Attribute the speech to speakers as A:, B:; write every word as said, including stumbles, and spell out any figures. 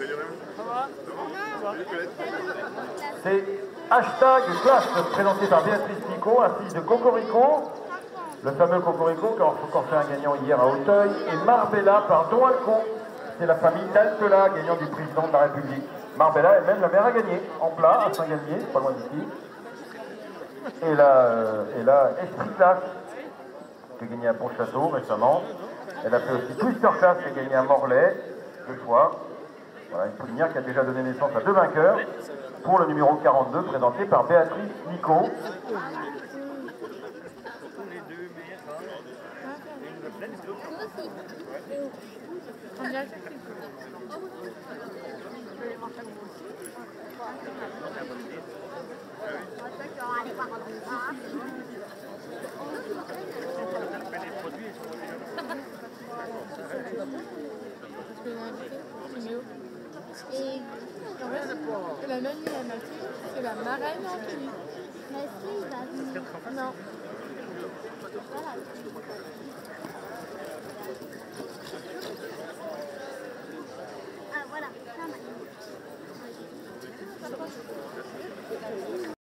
A: C'est hashtag classe présenté par Béatrice Picot, ainsi de Cocorico, le fameux Cocorico qui a encore fait un gagnant hier à Auteuil, et Marbella par Don Alcon. C'est la famille d'Altela, gagnant du président de la République. Marbella elle-même, la mère a gagné en plat à Saint-Galmier, pas loin d'ici. Et là, euh, et là Esprit Classe, qui a gagné à Pontchâteau récemment. Elle a fait aussi Twister Class, qui a gagné à Morlaix, deux fois. Voilà, une poudinière qui a déjà donné naissance à deux vainqueurs pour le numéro quarante-deux, présenté par Béatrice Nico.
B: Et la mamie et la Mathilde, c'est la marraine en tenue. Mais est-ce qu'il va venir? Non. Ah voilà, ça m'a